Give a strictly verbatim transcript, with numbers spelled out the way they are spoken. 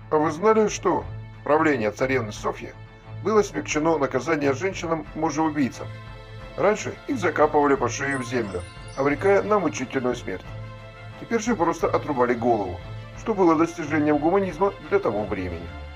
А вы знали, что в правлении царевны Софьи было смягчено наказание женщинам-мужеубийцам? Раньше их закапывали по шею в землю, обрекая на мучительную смерть. Теперь же просто отрубали голову, что было достижением гуманизма для того времени.